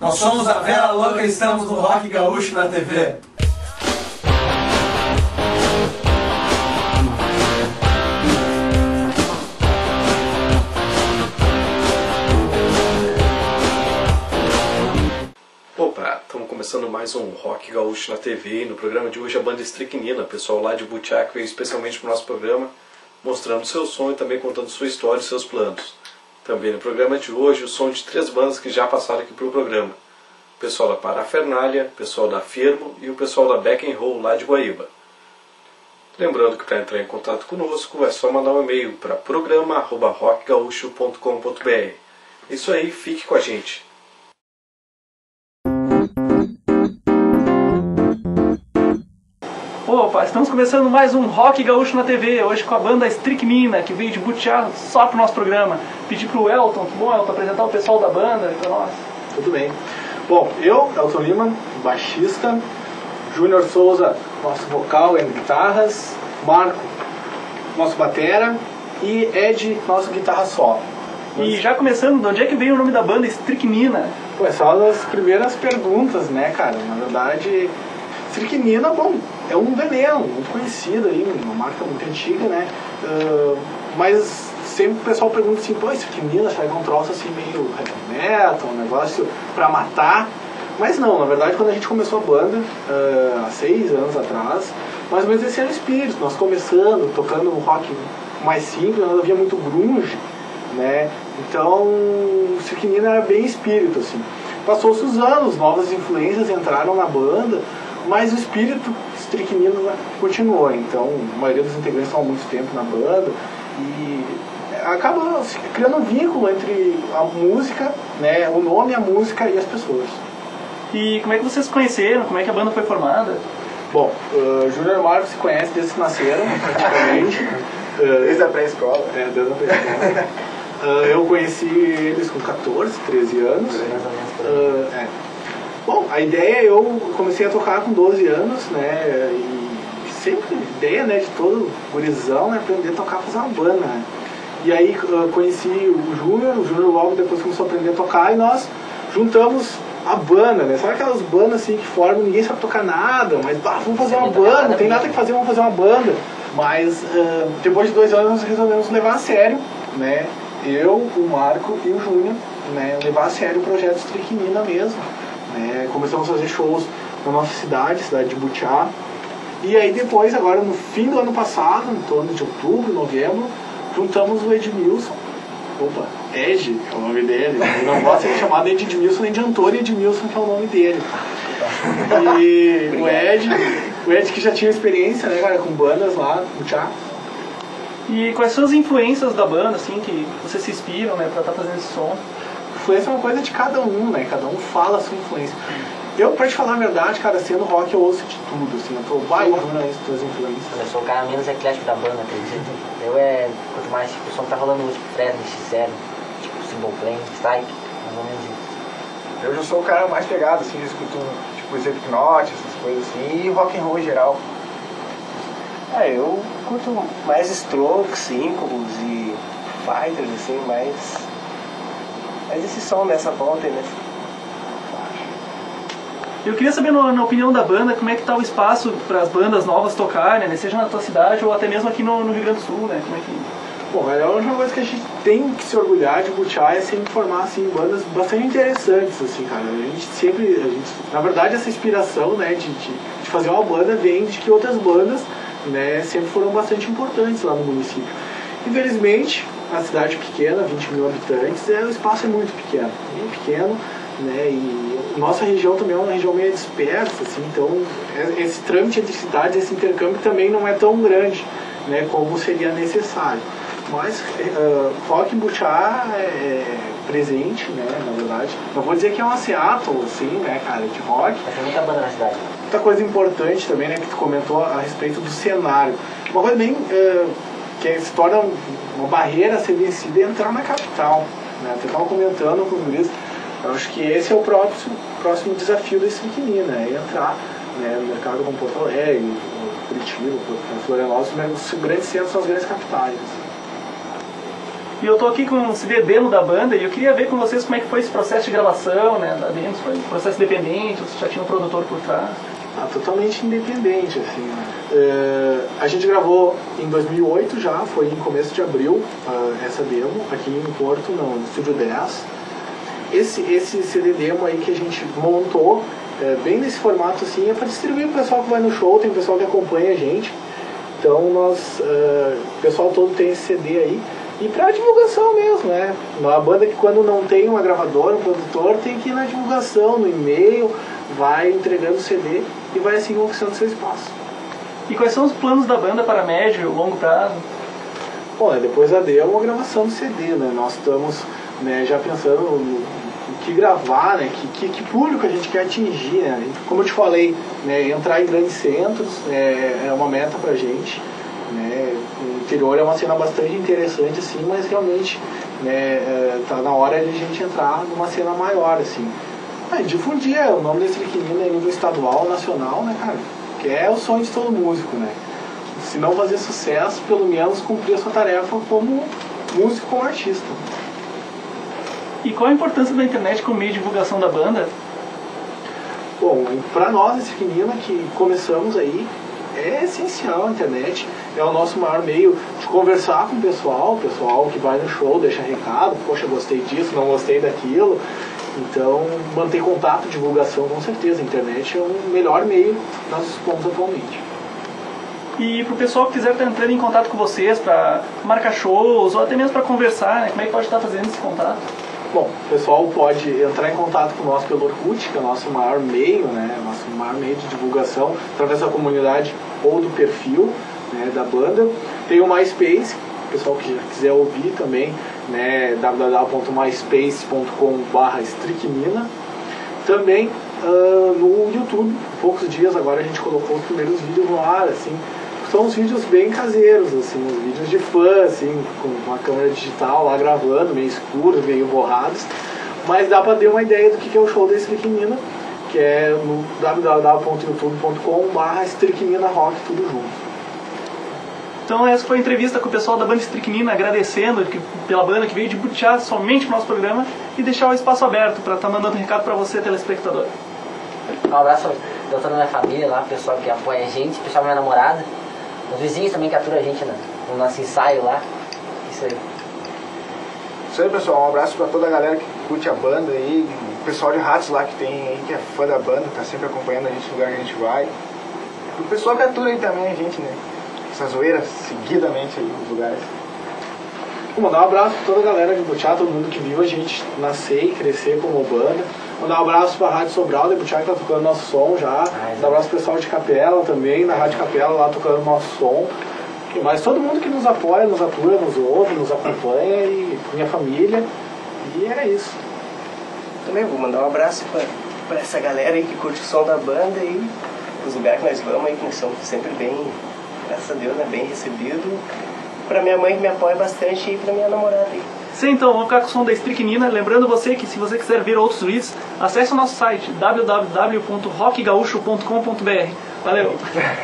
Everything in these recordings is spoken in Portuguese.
Nós somos a Vera Louca e estamos no Rock Gaúcho na TV. Opa, estamos começando mais um Rock Gaúcho na TV. No programa de hoje a banda Estricnina, pessoal lá de Butiá que veio especialmente para o nosso programa, mostrando seu som e também contando sua história e seus planos. Também no programa de hoje o som de 3 bandas que já passaram aqui para o programa. O pessoal da Parafernália, o pessoal da Firmo e o pessoal da Back and Roll lá de Guaíba. Lembrando que para entrar em contato conosco é só mandar um e-mail para programa@rockgaúcho.com.br. Isso aí, fique com a gente. Opa, estamos começando mais um Rock Gaúcho na TV, hoje com a banda Estricnina, que veio de Butiá só pro nosso programa. Pedi pro Elton, que bom, Elton, apresentar o pessoal da banda para nós. Tudo bem. Bom, eu, Elton Lima, baixista, Júnior Souza, nosso vocal e guitarras, Marco, nosso batera e Ed, nosso guitarra solo. E já começando, de onde é que veio o nome da banda Estricnina? Pô, é só das primeiras perguntas, né, cara? Na verdade, Estricnina, bom, é um veneno muito conhecido aí, uma marca muito antiga, né? Mas sempre o pessoal pergunta assim, pô, Estricnina, será que é um troço assim meio heavy metal, um negócio pra matar? Mas não, na verdade, quando a gente começou a banda, há 6 anos atrás, mais ou menos esse era o espírito. Nós começando, tocando um rock mais simples, nós havia muito grunge, né? Então, Estricnina era bem espírito, assim. Passou-se os anos, novas influências entraram na banda, mas o espírito Estricnina continuou. Então, a maioria dos integrantes estão há muito tempo na banda e acaba criando um vínculo entre a música, né, o nome, a música e as pessoas. E como é que vocês se conheceram? Como é que a banda foi formada? Bom, Júnior e Marco se conhecem desde que nasceram, praticamente. Desde a pré-escola. Desde a pré-escola. Eu conheci eles com 14, 13 anos. Bom, a ideia, eu comecei a tocar com 12 anos, né, e sempre a ideia, né, de todo gurizão, né, aprender a tocar, fazer uma banda, né. E aí conheci o Júnior logo depois começou a aprender a tocar e nós juntamos a banda, né, sabe aquelas bandas assim que formam, ninguém sabe tocar nada, mas vamos fazer uma banda, não tem nada que fazer, vamos fazer uma banda. Mas depois de 2 anos nós resolvemos levar a sério, né, eu, o Marco e o Júnior, né, levar a sério o projeto Estricnina mesmo. Começamos a fazer shows na nossa cidade de Butiá. E aí depois, agora no fim do ano passado, em torno de outubro, novembro, juntamos o Edmilson. Opa, Ed é o nome dele. Eu não gosto de ser chamado de Edmilson nem de Antônio Edmilson, que é o nome dele. E o Ed que já tinha experiência, né, cara, com bandas lá no Butiá. E quais são as influências da banda, assim, que vocês se inspiram, né, pra estar fazendo esse som? Influência é uma coisa de cada um, né? Cada um fala a sua influência. Eu, pra te falar a verdade, cara, sendo rock eu ouço de tudo, assim. Eu tô bairrando as tuas influências. Eu sou o cara menos eclético da banda, acredito. Eu quanto mais, tipo, o som que tá rolando hoje, tipo, Fresno, X0, tipo, Symbol Plan, Strike, mais ou menos isso. Eu já sou o cara mais pegado, assim, eu escuto, tipo, Slipknot, essas coisas assim, e rock and roll em geral. Eu curto mais Strokes, Incubus e Fighters, assim, mais esse som nessa volta aí, né? Eu queria saber, na opinião da banda, como é que tá o espaço para as bandas novas tocarem, né? Seja na tua cidade ou até mesmo aqui no Rio Grande do Sul, né? Como é que... Bom, a única coisa que a gente tem que se orgulhar de Butiá é sempre formar, assim, bandas bastante interessantes, assim, cara. Na verdade, essa inspiração, né, de fazer uma banda vem de que outras bandas, né, sempre foram bastante importantes lá no município. Infelizmente, a cidade pequena, 20 mil habitantes, o espaço é muito pequeno, bem pequeno, né, e nossa região também é uma região meio dispersa, assim, então esse trâmite entre cidades, esse intercâmbio também não é tão grande, né, como seria necessário. Mas rock em Butiá é presente, né, na verdade. Não vou dizer que é uma Seattle, assim, né, cara, de rock. Mas tem muita banda na cidade. Outra coisa importante também, né, que tu comentou a respeito do cenário. Uma coisa bem... que se torna uma barreira a ser vencida é entrar na capital, né? Eu estava comentando com os guris, eu acho que esse é o próximo desafio da Estricnina, é entrar, né, no mercado como Porto Alegre, Curitiba, Florianópolis, os grandes centros são as grandes capitais. E eu tô aqui com um CD demo da banda e eu queria ver com vocês como é que foi esse processo de gravação, né, da demo, se foi um processo independente, ou se já tinha um produtor por trás. Totalmente independente, assim, né? A gente gravou em 2008 já, foi em começo de abril, essa demo, aqui em Porto, no Estúdio 10. Esse CD demo aí que a gente montou, bem nesse formato assim, é para distribuir o pessoal que vai no show, tem o pessoal que acompanha a gente. Então o pessoal todo tem esse CD aí. E pra divulgação mesmo, né? Uma banda que quando não tem uma gravadora, um produtor, tem que ir na divulgação, no e-mail, vai entregando o CD e vai assim conquistando seu espaço. E quais são os planos da banda para médio e longo prazo? Bom, depois da demo, a gravação do CD, né? Nós estamos, né, já pensando no que gravar, né? Que público a gente quer atingir, né? Como eu te falei, né, entrar em grandes centros é uma meta pra gente. Né? O interior é uma cena bastante interessante, assim, mas realmente, né, tá na hora de a gente entrar numa cena maior, assim. Difundir o nome da Strychnina em nível estadual, nacional, né, cara? Que é o sonho de todo músico, né? Se não fazer sucesso, pelo menos cumprir a sua tarefa como músico, como artista. E qual a importância da internet como meio de divulgação da banda? Bom, pra nós, a Strychnina, que começamos aí, é essencial a internet, é o nosso maior meio de conversar com o pessoal que vai no show, deixa recado, poxa, gostei disso, não gostei daquilo. Então, manter contato, divulgação, com certeza, a internet é o melhor meio que nós dispomos atualmente. E pro pessoal que quiser estar entrando em contato com vocês para marcar shows ou até mesmo para conversar, né, como é que pode estar fazendo esse contato? Bom, o pessoal pode entrar em contato com nós pelo Orkut, que é o nosso maior meio, né, nosso maior meio de divulgação, através da comunidade ou do perfil, né, da banda. Tem o MySpace, o pessoal que quiser ouvir também, né, www.myspace.com/Strychnina. Também no YouTube, há poucos dias agora a gente colocou os primeiros vídeos no ar, assim. São uns vídeos bem caseiros, assim, uns vídeos de fã, assim, com uma câmera digital lá gravando, meio escuros, meio borrados. Mas dá pra ter uma ideia do que é o show da Strychnina, que é no www.youtube.com/Strychnina Rock, tudo junto. Então essa foi a entrevista com o pessoal da banda Strychnina, agradecendo pela banda que veio de Butiá somente pro nosso programa e deixar o espaço aberto para estar mandando um recado para você, telespectador. Um abraço a toda a minha família lá, o pessoal que apoia a gente, o pessoal da minha namorada, os vizinhos também que aturam a gente no nosso ensaio lá. Isso aí. Isso aí, pessoal, um abraço pra toda a galera que curte a banda aí, o pessoal de Ratos lá que tem aí, que é fã da banda, tá sempre acompanhando a gente no lugar que a gente vai. O pessoal que atura aí também a gente, né? Essa zoeira seguidamente aí nos lugares. Vou mandar um abraço pra toda a galera de Butiá, todo mundo que viu a gente nascer e crescer como banda. Mandar um abraço pra Rádio Sobral de Butiá, que tá tocando nosso som já. Mandar um abraço pro pessoal de Capela também, na Rádio Capela lá tocando nosso som. Mas todo mundo que nos apoia, nos atura, nos ouve, nos acompanha, e minha família. E é isso. Também vou mandar um abraço pra essa galera aí que curte o som da banda e os lugares que nós vamos aí, que nós somos sempre bem, graças a Deus, né, bem recebido. Pra minha mãe que me apoia bastante e pra minha namorada aí. Sim, então, vamos ficar com o som da Strychnina. Lembrando você que se você quiser ver outros vídeos, acesse o nosso site www.rockgaúcho.com.br. Valeu!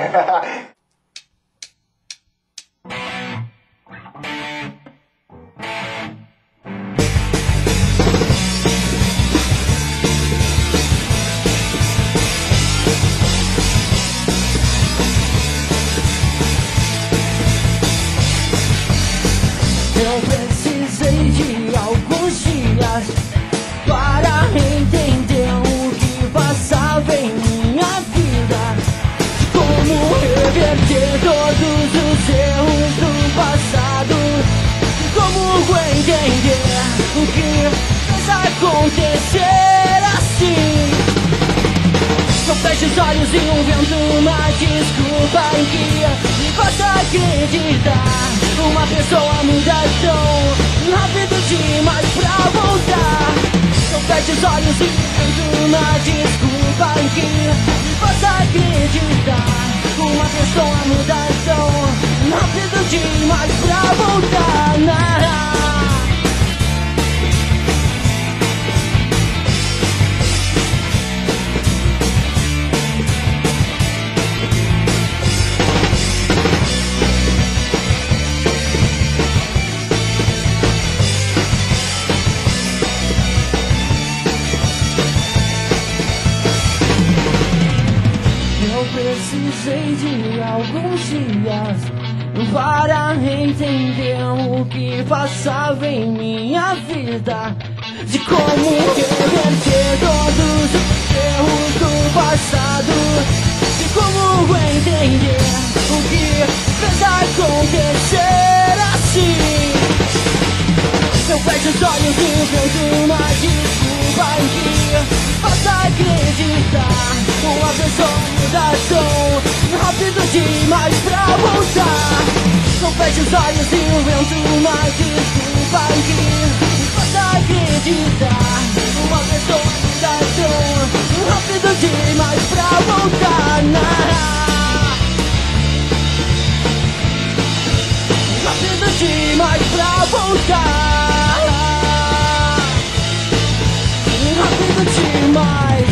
Eu precisei de alguns dias para entender o que passava em minha vida, como reverter todos os erros do passado, como entender o que fez acontecer assim. Eu fecho os olhos e invento uma desculpa em que me faça acreditar. Uma pessoa muda tão rápido demais pra voltar. Eu fecho os olhos e invento uma desculpa em que me faça acreditar. Uma pessoa muda tão rápido demais pra voltar. precisei de alguns dias para entender o que passava em minha vida, de como reverter todos os erros do passado, de como entender o que fez acontecer assim. Eu fecho os olhos e invento uma desculpa que faça acreditar uma pessoa muda tão rápido demais pra voltar. Eu fecho os olhos e invento uma desculpa que faça acreditar uma pessoa muda tão rápido demais pra voltar. Rápido demais pra voltar. Rápido demais.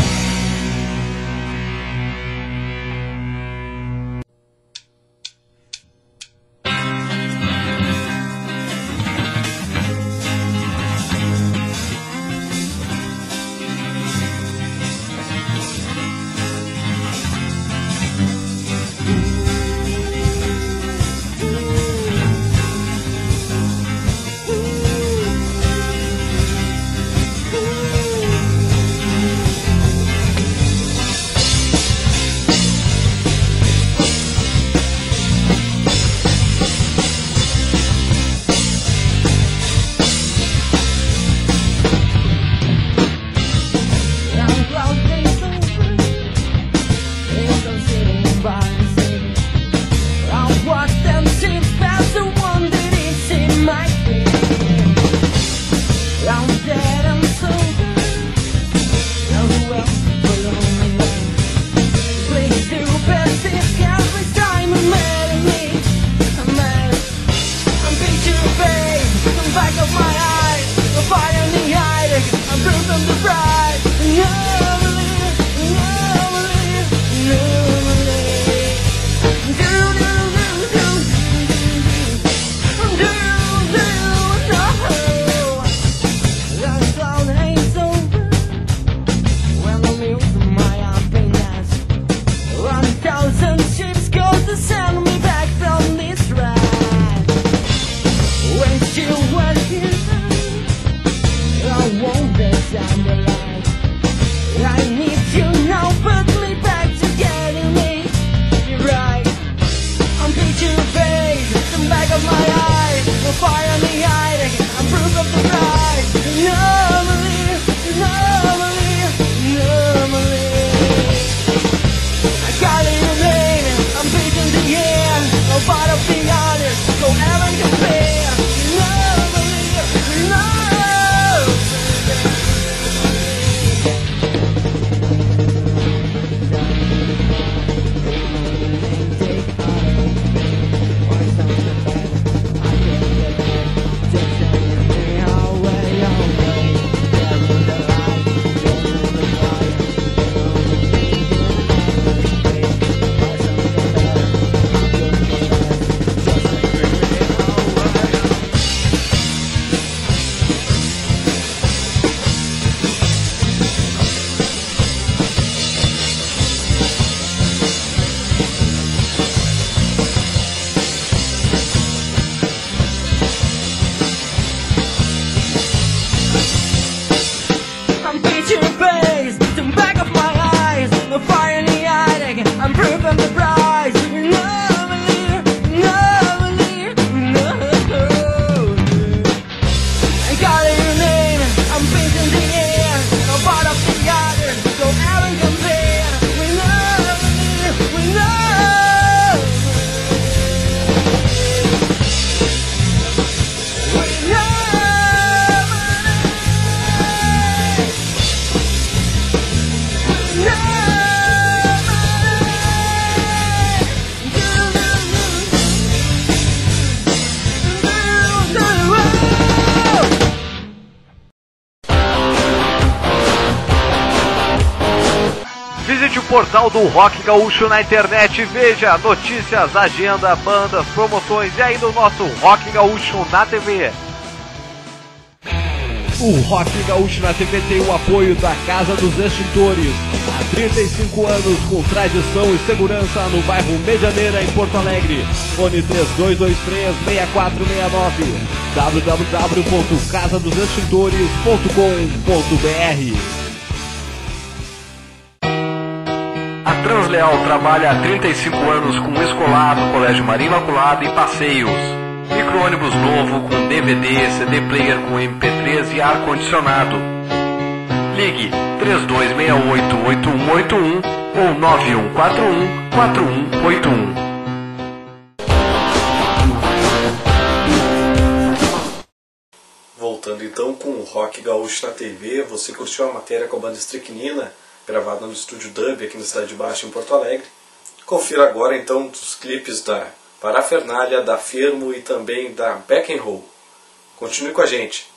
Visite o portal do Rock Gaúcho na internet e veja notícias, agenda, bandas, promoções e ainda o nosso Rock Gaúcho na TV. O Rock Gaúcho na TV tem o apoio da Casa dos Extintores, 35 anos com tradição e segurança no bairro Medianeira, em Porto Alegre. Fone 3223-6469. www.casadosextintores.com.br. A Transleal trabalha há 35 anos com escolar no Colégio Maria Imaculada e passeios. Micro-ônibus novo com DVD, CD player com MP3 e ar-condicionado. Ligue 3268-8181 ou 9141-4181. Voltando então com o Rock Gaúcho na TV, você curtiu a matéria com a banda Strychnina, gravada no estúdio Dub aqui na Cidade Baixa, em Porto Alegre. Confira agora então os clipes da Parafernália, da Fermo e também da Back and Roll. Continue com a gente.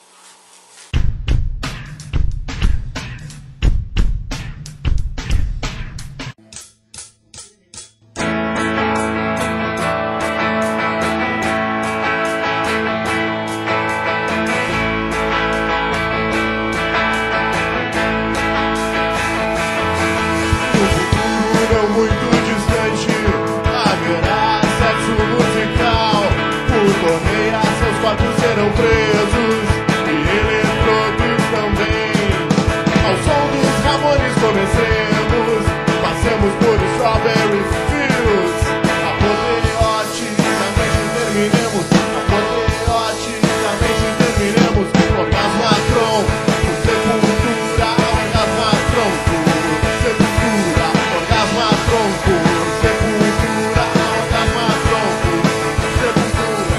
Serão presos e eletrodos também. Ao som dos Ramones comecemos, passemos por Strawberry Fields. Apoteoticamente terminemos, apoteoticamente terminemos. Orgasmatron, Sepultura, Orgasmatron, Sepultura, Orgasmatron, Sepultura, Orgasmatron, Sepultura.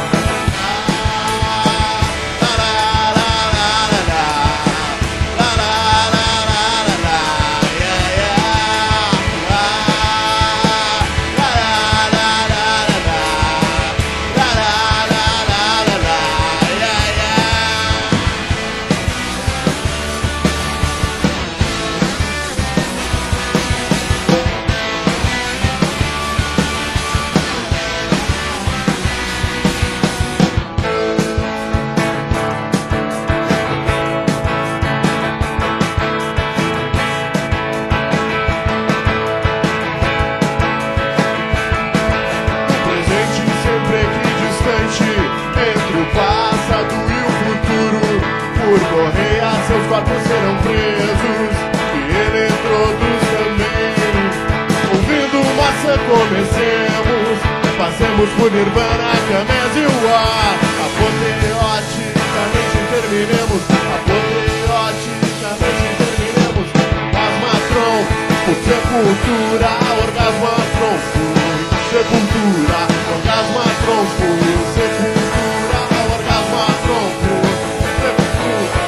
Seus corpos serão presos e eletrodos também. Ouvindo massa comecemos, passemos por Nirvana, Camés e o ar. Apoteoticamente terminemos, apoteoticamente terminemos. Orgasmatron, por Sepultura, Orgasmatron, por Sepultura, Orgasmatron, por Sepultura, Orgasmatron, por Sepultura.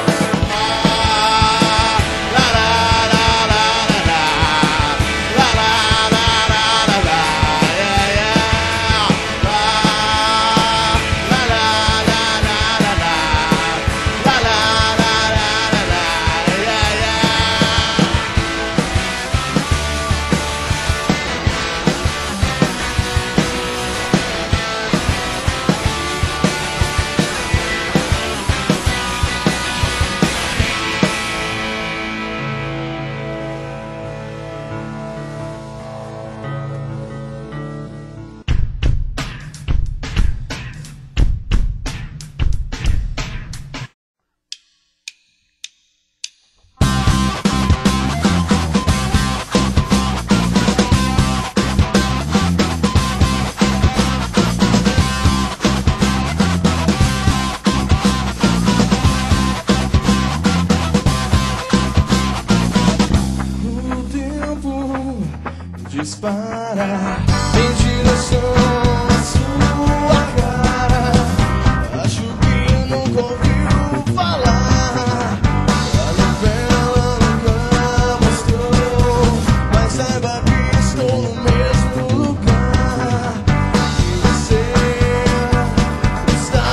Dispara em direção à sua cara. Acho que nunca ouviu falar. A novela nunca mostrou, mas saiba que estou no mesmo lugar que você está.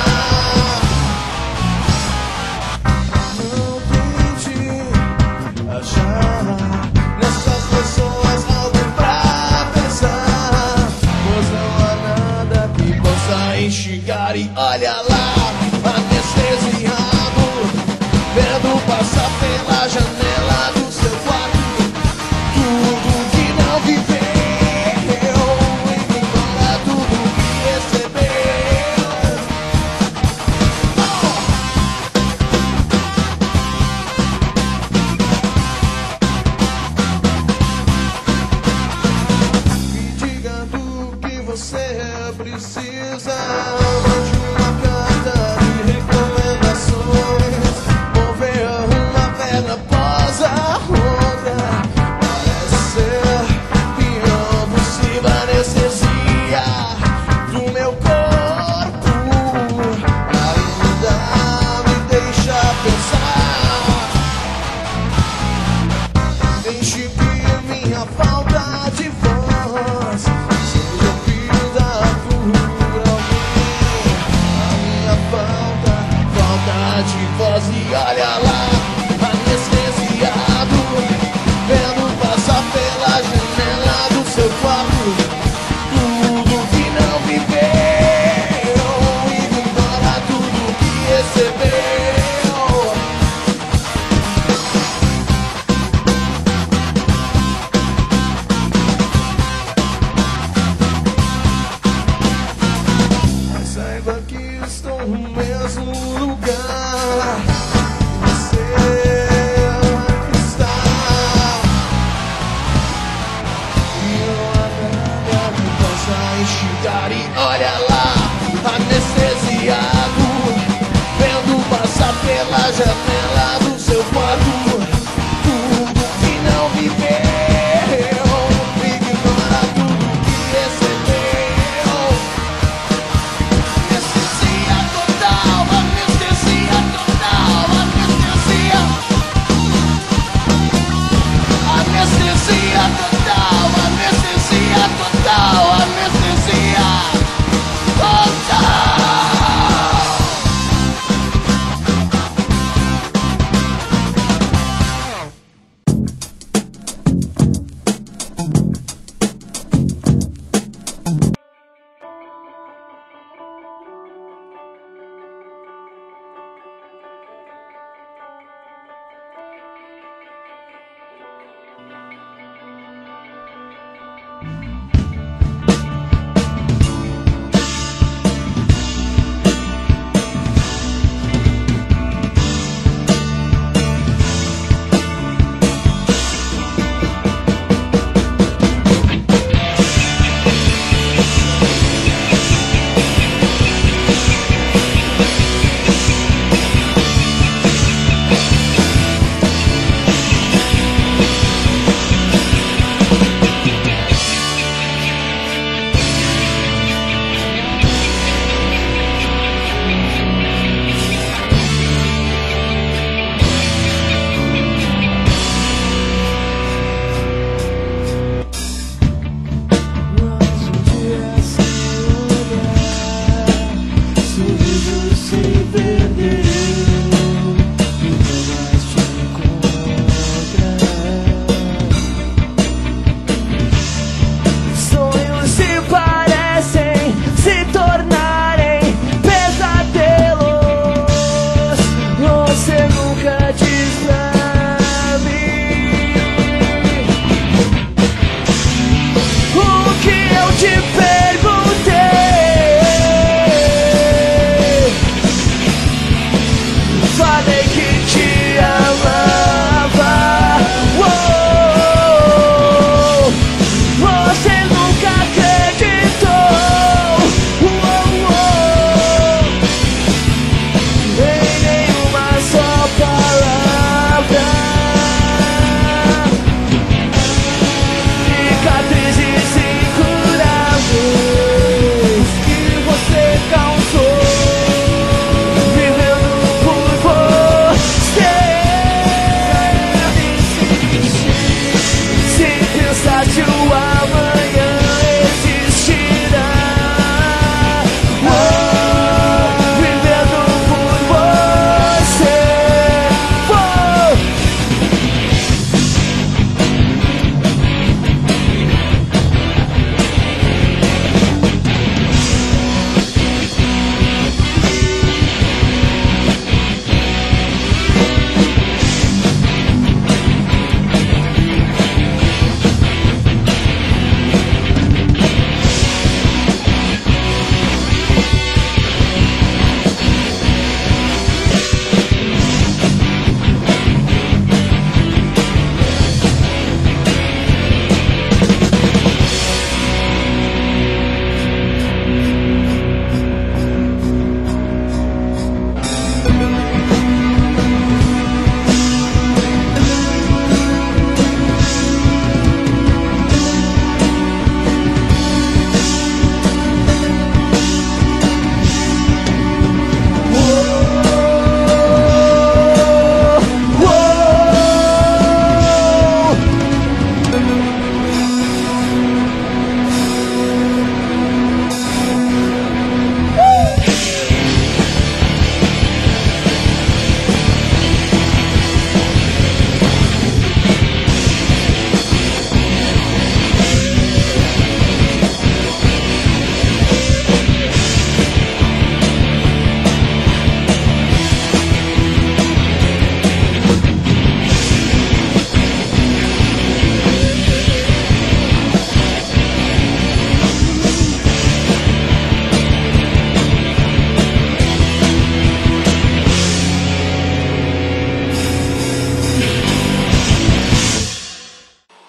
Não tente achar nessas pessoas algo pra pensar, pois não há que minha falta de voz seja ouvida por alguém. A minha falta de voz. E olha lá, anestesiado, vendo passar pela janela do seu quarto tudo que não viveu, ignora tudo que recebeu. Saiba que estou no mesmo lugar que você está, e não há nada que possa enxergar. E olha lá, anestesiado, vendo passar pela janela do seu quarto tudo que não viveu, ignora tudo que recebeu. Anestesia total, anestesia total, anestesia. Anestesia total, anestesia total, anestesia total.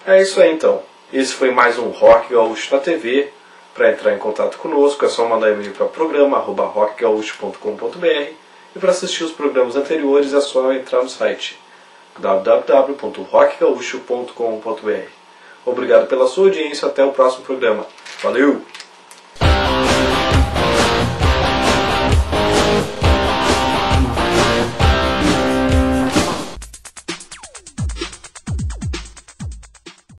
É isso aí então. Esse foi mais um Rock Gaúcho na TV. Para entrar em contato conosco é só mandar e-mail para programa@rockgaúcho.com.br e para assistir os programas anteriores é só entrar no site www.rockgaúcho.com.br. Obrigado pela sua audiência, até o próximo programa. Valeu!